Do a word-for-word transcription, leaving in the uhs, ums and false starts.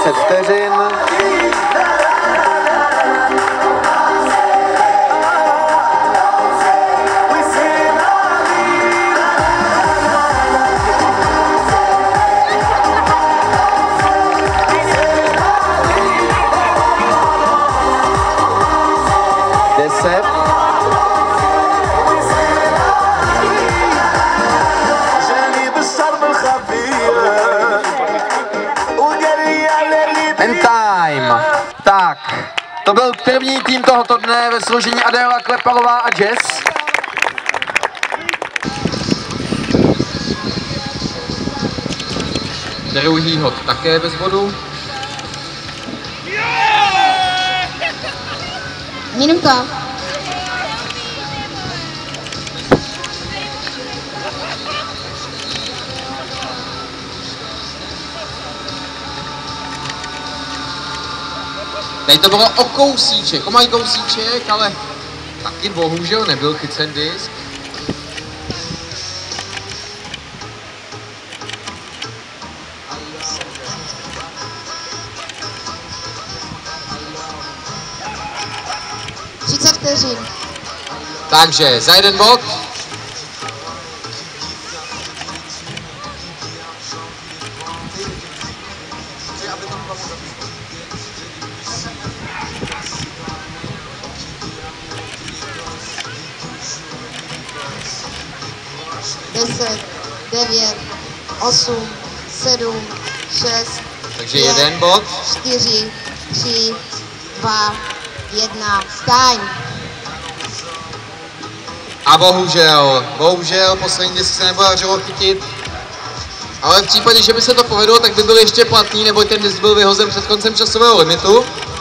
třicet vteřin. deset. End time. Tak, to byl první tým tohoto dne ve složení Adéla Klepalová a Jazz. Druhý hod také bez bodu. Minuta. Tady to bylo o kousíček, o malý kousíček, ale taky bohužel nebyl chycen disk. třicet vteřin. Takže za jeden bod. deset, devět, osm, sedm, šest, Takže pět, jeden bod. čtyři, tři, dva, jedna, time. A bohužel, bohužel, poslední disk se nepodařilo chytit. Ale v případě, že by se to povedlo, tak by byl ještě platný, neboť ten disk byl vyhozen před koncem časového limitu.